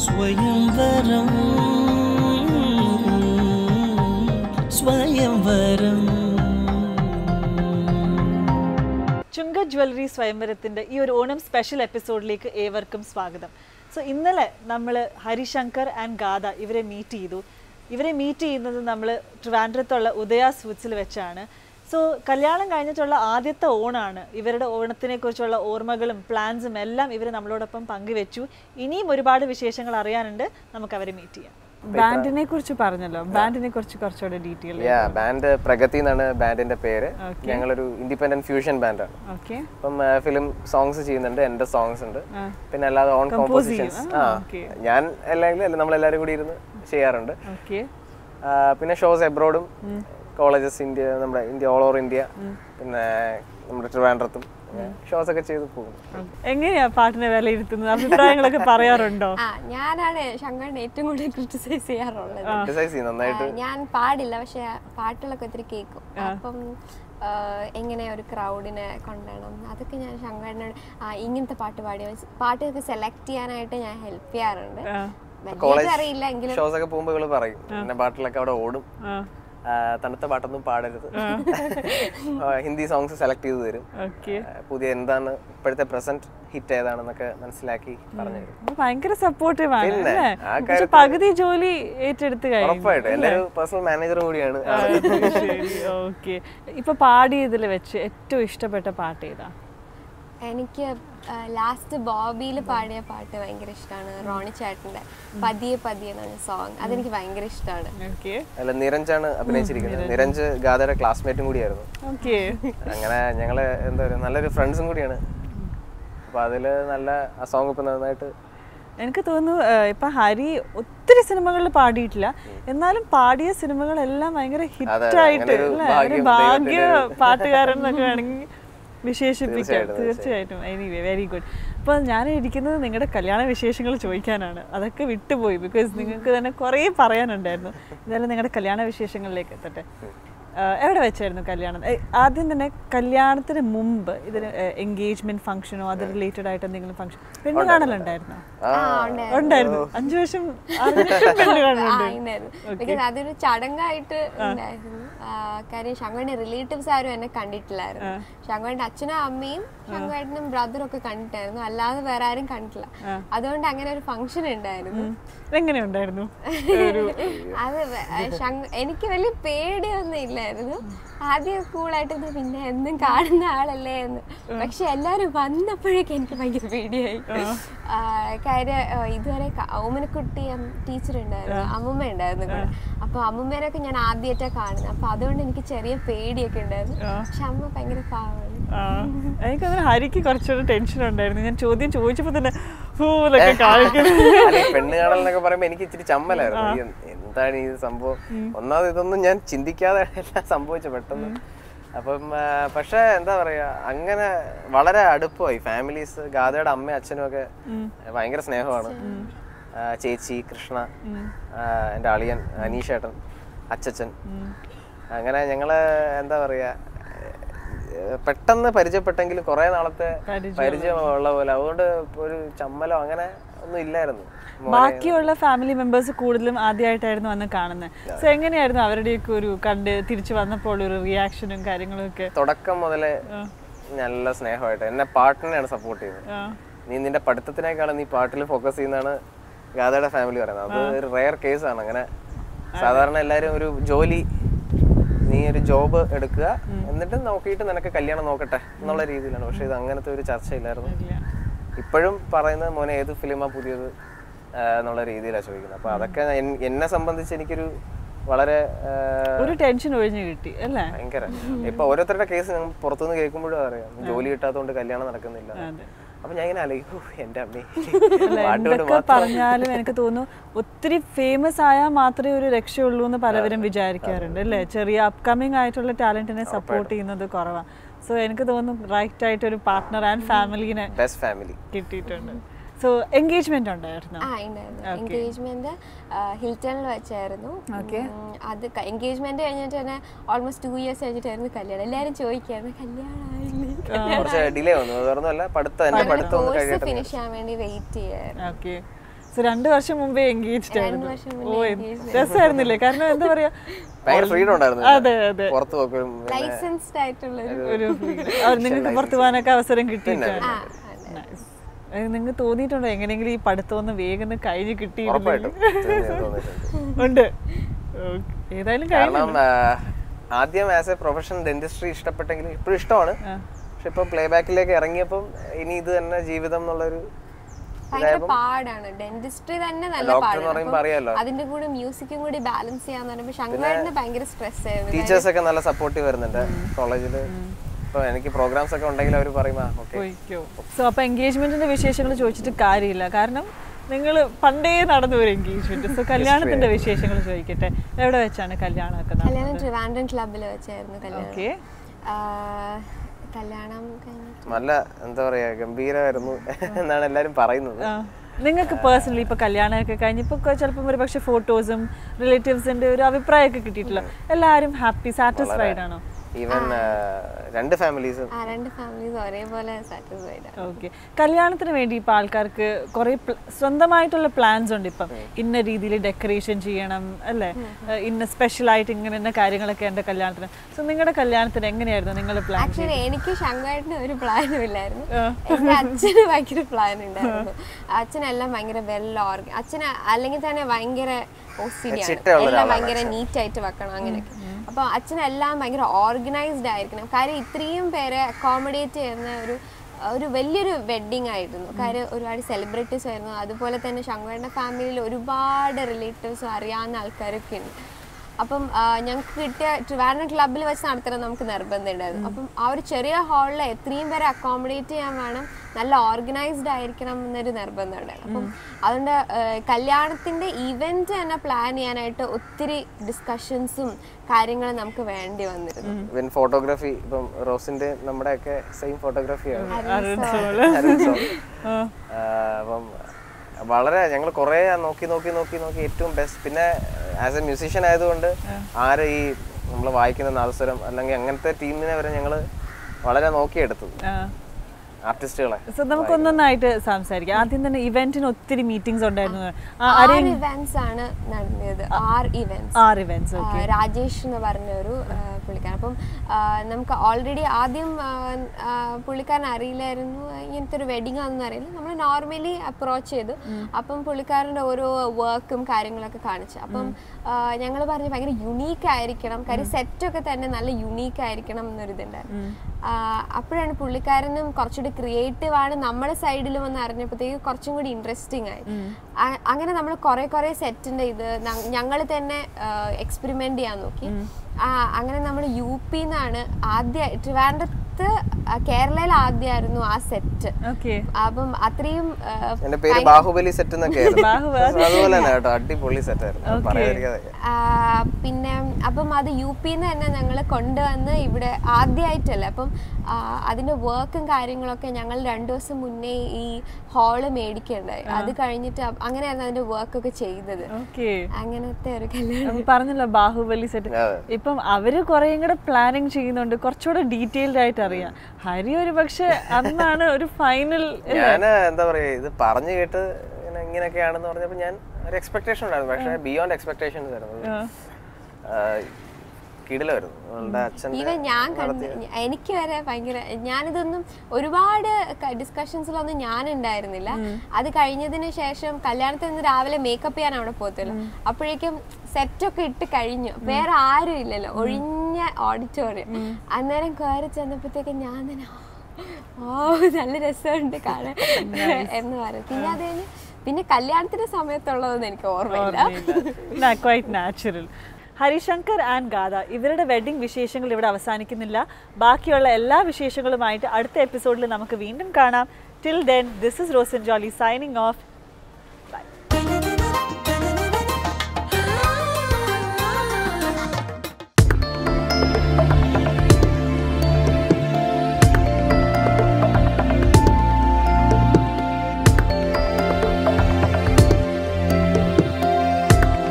സ്വയംവരം സ്വയംവരം. ചുങ്ക jewellery സ്വയംവരത്തിൻ്റെ ഈ ഒരു Onam special എപ്പിസോഡിലേക്ക് ഏവർക്കും സ്വാഗതം. സോ ഇന്നലെ നമ്മൾ ഹരിശങ്കർ ആൻഡ് ഗാഥ ഇവരെ മീറ്റ് ചെയ്തു. ഇവരെ മീറ്റ് ചെയ്യുന്നത് നമ്മൾ ട്രിവാൻഡ്രത്തുള്ള ഉദയ സ്വീറ്റ്സിൽ വെച്ചാണ്. സോ കല്യാണം കഴിഞ്ഞിട്ടുള്ള ആദ്യത്തെ ഓണാണ്. ഇവരുടെ ഓണത്തിനെ കുറിച്ചുള്ള ഓർമ്മകളും പ്ലാൻസും എല്ലാം ഇവർ നമ്മളോടൊപ്പം പങ്കുവെച്ചു. ഇനിയും ഒരുപാട് വിശേഷങ്ങൾ അറിയാനുണ്ട്. നമുക്ക് അവരെ മീറ്റ് ചെയ്യാം. ബാൻഡിനെ കുറിച്ച് പറഞ്ഞല്ലോ, ബാൻഡിനെ കുറിച്ച് കുറച്ചുകൂടെ ഡീറ്റെയിൽ. ബാൻഡ് പ്രഗതി എന്നാണ് ബാൻഡിന്റെ പേര്. ഞങ്ങളൊരു ഇൻഡിപെൻഡന്റ് ഫ്യൂഷൻ ബാൻഡാണ്. അപ്പം ഫിലിം സോങ്സ് ചെയ്യുന്നുണ്ട്, എന്റെ സോങ്സ് ഉണ്ട്, പിന്നെ അല്ലാതെ ഓൺ കോമ്പോസിഷൻസ് ഞാൻ അല്ലെങ്കിൽ നമ്മളെല്ലാവരും കൂടി ഇരുന്ന് ചെയ്യാറുണ്ട്. പിന്നെ ഷോസ് എബ്രോഡും കോളേജസ് ഇന്ത്യ, നമ്മുടെ ഇന്ത്യ, ഓൾ ഓവർ ഇന്ത്യ, പിന്നെ നമ്മുടെ ട്രിവാൻഡ്രത്തും ഷോസ് ഒക്കെ ചെയ്ത് പോകും. എങ്ങനെയാ പാട്ടിനെ വിലയിരുത്തുന്നത്? അഭിപ്രായങ്ങളൊക്കെ പറയാറുണ്ടോ? ഞാനാണ് ശങ്കറിനെ ഏറ്റവും കൂടുതൽ ക്രിട്ടിസൈസ് ചെയ്യാറുള്ളത്. ഞാൻ പാടില്ല, പക്ഷെ പാട്ടുകളൊക്കെ ഒത്തിരി കേൾക്കും. അപ്പം എങ്ങനെ ഒരു ക്രൗഡിനെ കൊണ്ടുവരണം അതൊക്കെ ഞാൻ ശങ്കറിനോട് ഇങ്ങനത്തെ പാട്ട് പാട്ടൊക്കെ സെലക്ട് ചെയ്യാനായിട്ട് ഞാൻ ഹെൽപ്പ് ചെയ്യാറുണ്ട്. അറിയില്ല എങ്കിലും ഷോസ് ഒക്കെ പോകുമ്പോൾ ഇവള് പറയും എന്റെ പാട്ടിലൊക്കെ അവിടെ ഓടും, തണുത്ത പാട്ടൊന്നും പാടരുത്, ഹിന്ദി സോങ്സ് സെലക്ട് ചെയ്ത് തരും, പുതിയ എന്താണ് ഇപ്പോഴത്തെ പ്രസന്റ് ഹിറ്റ് ഏതാണെന്നൊക്കെ മനസ്സിലാക്കി പറഞ്ഞു. ഭയങ്കര സപ്പോർട്ടീവ് ആണ്. പകുതി ജോലി ഏറ്റെടുത്ത് ഉറപ്പായിട്ടും എന്റെ ഒരു പേഴ്സണൽ മാനേജറും കൂടിയാണ്. ഓക്കെ, ഇപ്പൊ പാടിയതിൽ വെച്ച് ഏറ്റവും ഇഷ്ടപ്പെട്ട പാട്ട് ഏതാ? എനിക്ക് ലാസ്റ്റ് ബോബിയിൽ പാടിയ പാട്ട് ഭയങ്കര ഇഷ്ടമാണ്. റോണി ചേട്ടന്റെ പതിയെ പതിയെ എന്നാണ് സോങ്. അതെനിക്ക് ഭയങ്കര ഇഷ്ടമാണ്. നിരഞ്ജാണ് അഭിനയിച്ചിരിക്കുന്നത്. നിരഞ്ജ് ഗാഥയുടെ ക്ലാസ്മേറ്റും കൂടിയായിരുന്നു. അങ്ങനെ ഞങ്ങള് എന്താ പറയുക, നല്ലൊരു ഫ്രണ്ട്സും കൂടിയാണ്. അപ്പൊ അതില് നല്ല ആ സോങ് ഇപ്പൊ നന്നായിട്ട് എനിക്ക് തോന്നുന്നു. ഇപ്പൊ ഹരി ഒത്തിരി സിനിമകളിൽ പാടിയിട്ടില്ല, എന്നാലും പാടിയ സിനിമകളെല്ലാം ഭയങ്കര ഹിറ്റായിട്ട് ഭാഗ്യ പാട്ടുകാരൻ എന്നൊക്കെ വേണമെങ്കിൽ വിശേഷിപ്പിക്കാം. തീർച്ചയായിട്ടും. Anyway, very good. അപ്പോൾ ഞാൻ ഇരിക്കുന്നത് നിങ്ങളുടെ കല്യാണ വിശേഷങ്ങൾ ചോദിക്കാനാണ്. അതൊക്കെ വിട്ടുപോയി, ബിക്കോസ് നിങ്ങൾക്ക് തന്നെ കുറേ പറയാനുണ്ടായിരുന്നു. എന്തായാലും നിങ്ങളുടെ കല്യാണ വിശേഷങ്ങളിലേക്ക് എത്തട്ടെ. എവിടെ വെച്ചായിരുന്നു കല്യാണം? ആദ്യം തന്നെ കല്യാണത്തിന് മുമ്പ് ഇതിന് എൻഗേജ്മെന്റ് ഫംഗ്ഷനോ അത് റിലേറ്റഡ് ആയിട്ട് എന്തെങ്കിലും ഫംഗ്ഷൻ, പെണ്ണ് കാണലുണ്ടായിരുന്നോ? ഉണ്ടായിരുന്നു. 5 വർഷം അതൊരു ചടങ്ങായിട്ട് ഉണ്ടായിരുന്നു. കാര്യം ശങ്കറിന്റെ റിലേറ്റീവ്സ് ആരും എന്നെ കണ്ടിട്ടില്ലായിരുന്നു. ശങ്കറിന്റെ അച്ഛനും അമ്മയും ശങ്കരനും ബ്രദറും ഒക്കെ കണ്ടിട്ടായിരുന്നു, അല്ലാതെ വേറെ ആരും കണ്ടിട്ടില്ല. അതുകൊണ്ട് അങ്ങനെ ഒരു ഫംഗ്ഷൻ ഉണ്ടായിരുന്നു. എങ്ങനെയുണ്ടായിരുന്നു അത്? എനിക്ക് വലിയ പേടിയൊന്നും ഇല്ലായിരുന്നു. ആദ്യം കൂളായിട്ട് പിന്നെ എന്നും കാണുന്ന ആളല്ലേ എന്ന്. പക്ഷെ എല്ലാരും വന്നപ്പോഴേക്കും എനിക്ക് ഭയങ്കര പേടിയായി. കാര്യം ഇതുവരെ ഓമനക്കുട്ടി ടീച്ചർ ഉണ്ടായിരുന്നു, അമ്മൂമ്മ ഉണ്ടായിരുന്നു കൂടെ. അപ്പൊ അമ്മൂമ്മേനൊക്കെ ഞാൻ ആദ്യമായിട്ടാണ് കാണുന്നത്. അപ്പൊ അതുകൊണ്ട് എനിക്ക് ചെറിയ പേടിയൊക്കെ ഉണ്ടായിരുന്നു. പക്ഷെ അമ്മ ഭയങ്കര പാവമാണ്. എനിക്കതിന് ഹരിക്ക് കുറച്ചൊരു ടെൻഷൻ ഉണ്ടായിരുന്നു. ഞാൻ ചോദ്യം ചോദിച്ചപ്പോ തന്നെ പെണ്ണ് കാണലെന്നൊക്കെ പറയുമ്പോ എനിക്ക് ഇച്ചിരി ചമ്മലായിരുന്നു. എന്താണ് ഈ സംഭവം? ഒന്നാമത് ഇതൊന്നും ഞാൻ ചിന്തിക്കാതെ എല്ലാം സംഭവിച്ചു പെട്ടെന്ന്. അപ്പം പക്ഷെ എന്താ പറയാ, അങ്ങനെ വളരെ അടുപ്പമായി ഫാമിലീസ്. ഗാഥയുടെ അമ്മയും അച്ഛനും ഒക്കെ ഭയങ്കര സ്നേഹമാണ്. ചേച്ചി കൃഷ്ണ, എൻ്റെ അളിയൻ അനീഷേട്ടൻ, അച്ചച്ചൻ, അങ്ങനെ ഞങ്ങള് എന്താ പറയാ പെട്ടെന്ന് പരിചയപ്പെട്ടെങ്കിലും കുറെ നാളത്തെ പരിചയമുള്ള പോലെ. അതുകൊണ്ട് ഒരു ചമ്മലോ അങ്ങനെ ഒന്നും ഇല്ലായിരുന്നു. ബാക്കിയുള്ള ഫാമിലി മെമ്പേഴ്സ് കൂടുതലും ആദ്യമായിട്ടായിരുന്നു അന്ന് കാണുന്നത്. സോ എങ്ങനെയായിരുന്നു അവരുടെയൊക്കെ ഒരു കണ്ട് തിരിച്ചു വന്നപ്പോൾ ഒരു റിയാക്ഷനും കാര്യങ്ങളും ഒക്കെ? തുടക്കം മുതലേ നല്ല സ്നേഹമായിട്ട് എന്നെ പാട്ടിനെയാണ് സപ്പോർട്ട് ചെയ്യുന്നത്. നീ നിന്റെ പഠിത്തത്തിനേക്കാളും നീ പാട്ടിൽ ഫോക്കസ് ചെയ്യുന്നതാണ് ഗാഥയുടെ ഫാമിലി പറയുന്നത്. അത് ഒരു റെയർ കേസാണ്. അങ്ങനെ സാധാരണ എല്ലാവരും ഒരു ജോലി, നീ ഒരു ജോബ് എടുക്കുക, എന്നിട്ട് നോക്കിയിട്ട് നിനക്ക് കല്യാണം നോക്കട്ടെ എന്നുള്ള രീതിയിലാണ്. പക്ഷെ ഇത് അങ്ങനത്തെ ഒരു ചർച്ചയില്ലായിരുന്നു. ഇപ്പോഴും പറയുന്നത് മോനെ ഏത് ഫിലിമാ പുതിയത് എന്നുള്ള രീതിയിലാണ് ചോദിക്കുന്നത്. അപ്പൊ അതൊക്കെ എന്നെ സംബന്ധിച്ച് എനിക്കൊരു വളരെ ഒരു ടെൻഷൻ ഒഴിഞ്ഞു കിട്ടി അല്ലേ? ഭയങ്കര. ഇപ്പൊ ഓരോരുത്തരുടെ കേസ് ഞങ്ങൾ പുറത്തുനിന്ന് കേൾക്കുമ്പോഴും അറിയാം, ജോലി കിട്ടാത്തതുകൊണ്ട് കല്യാണം നടക്കുന്നില്ല. അപ്പൊ ഞാൻ ഇങ്ങനെ ആലോചിക്കും, എന്റെ അമ്മേ എന്തൊക്കെ പറഞ്ഞാലും എനിക്ക് തോന്നുന്നു ഒത്തിരി ഫേമസ് ആയാൽ മാത്രമേ ഒരു രക്ഷയുള്ളൂ എന്ന് പലവരും വിചാരിക്കാറുണ്ട് അല്ലേ? ചെറിയ അപ്കമിങ് ആയിട്ടുള്ള ടാലന്റിനെ സപ്പോർട്ട് ചെയ്യുന്നത് കുറവാണ്. സോ എനിക്ക് തോന്നുന്നു റൈറ്റ് ആയിട്ട് ഒരു പാർട്ട്ണർ ആൻഡ് ഫാമിലിനെ ബെസ്റ്റ് ഫാമിലി കിട്ടിയിട്ടുണ്ട്. സോ എൻഗേജ്മെന്റ് ഉണ്ടായിരുന്നു? എൻഗേജ്മെന്റ് ഹിൽട്ടണിൽ വെച്ചായിരുന്നു. അത് എൻഗേജ്മെന്റ് കഴിഞ്ഞിട്ട് തന്നെ ഓൾമോസ്റ്റ് 2 years കഴിഞ്ഞിട്ടായിരുന്നു കല്യാണം. എല്ലാരും ചോദിക്കായിരുന്നു കല്യാണം ഡിലേ ഫിനിഷ് ചെയ്യാൻ വേണ്ടി വെയിറ്റ് ചെയ്യായിരുന്നു. 2 വർഷം മുമ്പേ എൻഗേജ്ഡ് 2 ആയിരുന്നു. വർഷം ഓ രസമായിരുന്നില്ലേ? കാരണം എന്താ പറയാ, ഭയങ്കര ഫ്രീഡം ഉണ്ടായിരുന്നു. അതെ അതെ, പുറത്ത് പോക്കും ലൈസൻസ്ഡ് ആയിട്ടുള്ള ഒരു നിങ്ങൾക്ക് പുറത്തു പോകാനൊക്കെ അവസരം കിട്ടിയിട്ടാണ്. നിങ്ങൾക്ക് തോന്നിയിട്ടുണ്ടോ എങ്ങനെയെങ്കിലും ഈ പഠിത്തം ഒന്ന് വേഗം കഴിഞ്ഞ് ഉറപ്പായിട്ടും ഉണ്ട്? ഏതായാലും കാരണം ആദ്യം ആസ് എ പ്രൊഫഷണൽ ഡെന്റിസ്ട്രി ഇഷ്ടപ്പെട്ടെങ്കിലും ഇപ്പോഴും ഇഷ്ടമാണ്. പക്ഷെ ഇപ്പൊ പ്ലേ ബാക്കിലേക്ക് ഇറങ്ങിയപ്പം ഇനി ഇത് തന്നെ ജീവിതം എന്നുള്ളൊരു ഭയങ്കര പാടാണ്. ഡെന്റിസ്ട്രി തന്നെ നല്ല പാടാണ്. അതിന്റെ കൂടെ മ്യൂസിക്കും കൂടി ബാലൻസ് ചെയ്യാന്ന് പറയുമ്പോൾ ശങ്കരേട്ടന് ഭയങ്കര സ്ട്രെസ് ആയിരുന്നു. ടീച്ചേഴ്സ് ഒക്കെ നല്ല സപ്പോർട്ടീവ് വരുന്നുണ്ട് കോളേജില്. ഇപ്പൊ എനിക്ക് പ്രോഗ്രാംസ് ഒക്കെ ഉണ്ടെങ്കിൽ അവർ പറയും സോ അപ്പൊ എൻഗേജ്മെന്റിന്റെ വിശേഷങ്ങൾ ചോദിച്ചിട്ട് കാര്യമില്ല, കാരണം നിങ്ങൾ പണ്ടേ നടന്നു ഒരു എൻഗേജ്മെന്റ്. സോ കല്യാണത്തിന്റെ വിശേഷങ്ങൾ ചോദിക്കട്ടെ. എവിടെ വെച്ചാണ് കല്യാണം ഒക്കെ? കല്യാണം ട്രിവാൻഡ്രം ക്ലബിൽ വെച്ചായിരുന്നു കല്യാണം. കല്യാണം നല്ല എന്താ പറയാ ഗംഭീരമായിരുന്നു എന്നാണ് എല്ലാരും പറയുന്നത്. നിങ്ങൾക്ക് പേഴ്സണലി ഇപ്പൊ കല്യാണമൊക്കെ കഴിഞ്ഞിപ്പോ ചിലപ്പോൾ ഒരു പക്ഷെ ഫോട്ടോസും റിലേറ്റീവ്സിന്റെ ഒരു അഭിപ്രായമൊക്കെ കിട്ടിയിട്ടില്ല, എല്ലാവരും ഹാപ്പി സാറ്റിസ്ഫൈഡ് ആണോ? ഈവൻ രണ്ട് ഫാമിലീസ് ഒരേപോലെ സാറ്റിസ്ഫൈഡ്. ഓക്കെ. കല്യാണത്തിന് വേണ്ടി ഇപ്പൊ ആൾക്കാർക്ക് കുറെ സ്വന്തമായിട്ടുള്ള പ്ലാൻസ് ഉണ്ട്. ഇപ്പം ഇന്ന രീതിയിൽ ഡെക്കറേഷൻ ചെയ്യണം അല്ലേ, ഇന്ന സ്പെഷ്യൽ ആയിട്ട് ഇങ്ങനെ കാര്യങ്ങളൊക്കെ ഉണ്ട് കല്യാണത്തിന്. സോ നിങ്ങളുടെ കല്യാണത്തിന് എങ്ങനെയായിരുന്നു നിങ്ങളുടെ പ്ലാൻ? ആക്ച്വലി എനിക്ക് ശങ്കരേട്ടന് ഒരു പ്ലാനും ഇല്ലായിരുന്നു. എന്റെ അച്ഛന് ഭയങ്കര പ്ലാൻ ഉണ്ടായിരുന്നു. അച്ഛനെല്ലാം ഭയങ്കര അച്ഛന് അല്ലെങ്കിൽ തന്നെ ഭയങ്കര എല്ലാം ഭയങ്കര നീറ്റ് ആയിട്ട് വെക്കണം അങ്ങനെയൊക്കെ. അപ്പൊ അച്ഛനെല്ലാം ഭയങ്കര ഓർഗനൈസ്ഡ് ആയിരിക്കണം. കാര്യം ഇത്രയും പേരെ അക്കോമഡേറ്റ് ചെയ്യുന്ന ഒരു വലിയൊരു വെഡ്ഡിങ് ആയിരുന്നു. കാര്യം ഒരുപാട് സെലിബ്രിറ്റീസ് ആയിരുന്നു. അതുപോലെ തന്നെ ശങ്കരേട്ടൻ്റെ ഫാമിലിയിൽ ഒരുപാട് റിലേറ്റീവ്സും അറിയാവുന്ന ആൾക്കാരൊക്കെ ഉണ്ട്. അപ്പം ഞങ്ങൾക്ക് കിട്ടിയ ട്രിവാൻഡ്രം ക്ലബിൽ വെച്ച് നടത്തണം നമുക്ക് നിർബന്ധം ഉണ്ടായിരുന്നു. അപ്പം ആ ഒരു ചെറിയ ഹാളിൽ എത്രയും പേരെ അക്കോമഡേറ്റ് ചെയ്യാൻ വേണം, നല്ല ഓർഗനൈസ്ഡ് ആയിരിക്കണം എന്നൊരു നിർബന്ധം ഉണ്ടായിരുന്നു. അപ്പം അതുകൊണ്ട് കല്യാണത്തിൻ്റെ ഇവൻറ്റ് തന്നെ പ്ലാൻ ചെയ്യാനായിട്ട് ഒത്തിരി ഡിസ്കഷൻസും കാര്യങ്ങളും നമുക്ക് വേണ്ടി വന്നിരുന്നു. ഫോട്ടോഗ്രാഫി ഇപ്പം റോസിന്റെ നമ്മുടെ ഒക്കെ സെയിം ഫോട്ടോഗ്രാഫിയാണ്. അപ്പം വളരെ ഞങ്ങൾ കുറെ നോക്കി ഏറ്റവും ബെസ്റ്റ്. പിന്നെ ആസ് എ മ്യൂസീഷ്യൻ ആയതുകൊണ്ട് ആരെ ഈ നമ്മൾ വായിക്കുന്ന നാദസ്വരം അല്ലെങ്കിൽ അങ്ങനത്തെ ടീമിനെ വരെ ഞങ്ങൾ വളരെ നോക്കിയെടുത്തത് ആർട്ടിസ്റ്റുകളെ. സോ നമുക്ക് ഒന്നൊന്നായിട്ട് സംസാരിക്കാം. ആദ്യം തന്നെ ഇവന്റിന് ഒത്തിരി മീറ്റിംഗ്സ് ഉണ്ടായിരുന്നു. ഇവന്റ്സ് ആണ് നടന്നത്. 6 ഇവന്റ്സ്. രാജേഷ് എന്ന് പറഞ്ഞ ഒരു പുള്ളിക്കാരൻ. അപ്പം നമുക്ക് ഓൾറെഡി ആദ്യം പുള്ളിക്കാരൻ അറിയില്ലായിരുന്നു ഇങ്ങനത്തെ ഒരു വെഡിങ് ആണെന്ന് അറിയില്ല. നമ്മൾ നോർമലി അപ്രോച്ച് ചെയ്തു. അപ്പം പുള്ളിക്കാരൻ്റെ ഓരോ വർക്കും കാര്യങ്ങളൊക്കെ കാണിച്ചു. അപ്പം ഞങ്ങൾ പറഞ്ഞു ഭയങ്കര യുണീക്ക് ആയിരിക്കണം, കാര്യം സെറ്റൊക്കെ തന്നെ നല്ല യുണീക്ക് ആയിരിക്കണം എന്നൊരിതുണ്ടായിരുന്നു. അപ്പോഴാണ് പുള്ളിക്കാരനും കുറച്ചുകൂടി ക്രിയേറ്റീവ് ആണ് നമ്മുടെ സൈഡിൽ വന്ന് അറിഞ്ഞപ്പോഴത്തേക്ക് കുറച്ചും കൂടി ഇൻട്രസ്റ്റിംഗ് ആയി. അങ്ങനെ നമ്മൾ കുറെ സെറ്റിന്റെ ഇത് ഞങ്ങൾ തന്നെ എക്സ്പെരിമെന്റ് ചെയ്യാൻ നോക്കി. അങ്ങനെ നമ്മൾ UP-ന്നാണ് ആദ്യം ട്രിവാൻഡ്രത്ത് കേരളയിൽ ആദ്യമായിരുന്നു ആ സെറ്റ്. അപ്പം അത്രയും ബാഹുബലി സെറ്റ് പിന്നെ അപ്പം അത് UP-ന്ന് തന്നെ ഞങ്ങൾ കൊണ്ടുവന്ന് ഇവിടെ ആദ്യമായിട്ടല്ല. അപ്പം അതിന്റെ വർക്കും കാര്യങ്ങളൊക്കെ ഞങ്ങൾ 2 ദിവസം മുന്നേ ഈ ഹാള് മേടിക്കണ്ടായി. അത് കഴിഞ്ഞിട്ട് അങ്ങനെയായിരുന്നു അതിന്റെ വർക്കൊക്കെ ചെയ്തത്. അങ്ങനത്തെ ഒരു കല്യാണം. പറഞ്ഞല്ലോ ബാഹുബലി സെറ്റ്. ഇപ്പം അവര് കുറേയും കൂടെ പ്ലാനിങ് ചെയ്യുന്നുണ്ട്, കുറച്ചുകൂടെ ഡീറ്റെയിൽഡ് ആയിട്ട് അറിയാം. ഹരി ഒരു പക്ഷെ അന്നാണ് ഒരു ഫൈനൽ. ഞാൻ എന്താ പറയാ ഇത് പറഞ്ഞു കേട്ട് ഇങ്ങനെയൊക്കെയാണെന്ന് പറഞ്ഞപ്പോ ഞാൻ ഒരു എക്സ്പെക്ടേഷൻ ഉണ്ടായിരുന്നു. പക്ഷെ ബിയോണ്ട് എക്സ്പെക്ടേഷൻസ് ആയിരുന്നു. ഈവൻ ഞാൻ എനിക്ക് വരെ ഭയങ്കര ഞാനിതൊന്നും ഒരുപാട് ഡിസ്കഷൻസിലൊന്നും ഞാൻ ഉണ്ടായിരുന്നില്ല. അത് കഴിഞ്ഞതിന് ശേഷം കല്യാണത്തിന് രാവിലെ മേക്കപ്പ് ചെയ്യാൻ അവിടെ പോകത്തില്ല. അപ്പോഴേക്കും സെറ്റൊക്കെ ഇട്ട് കഴിഞ്ഞു, വേറെ ആരും ഇല്ലല്ലോ, ഒഴിഞ്ഞ ഓഡിറ്റോറിയം. അന്നേരം കയറി ചെന്നപ്പോഴത്തേക്ക് ഞാൻ തന്നെ നല്ല രസമുണ്ട് കാണാൻ എന്ന് പറയും. പിന്നെ കല്യാണത്തിന്റെ സമയത്തുള്ളതൊന്നും എനിക്ക് ഓർമ്മയില്ല. ഹരിശങ്കർ ആൻഡ് ഗാഥ ഇവരുടെ വെഡിങ് വിശേഷങ്ങൾ ഇവിടെ അവസാനിക്കുന്നില്ല. ബാക്കിയുള്ള എല്ലാ വിശേഷങ്ങളുമായിട്ട് അടുത്ത എപ്പിസോഡിൽ നമുക്ക് വീണ്ടും കാണാം. Till then, this is Rosan Jolly signing of.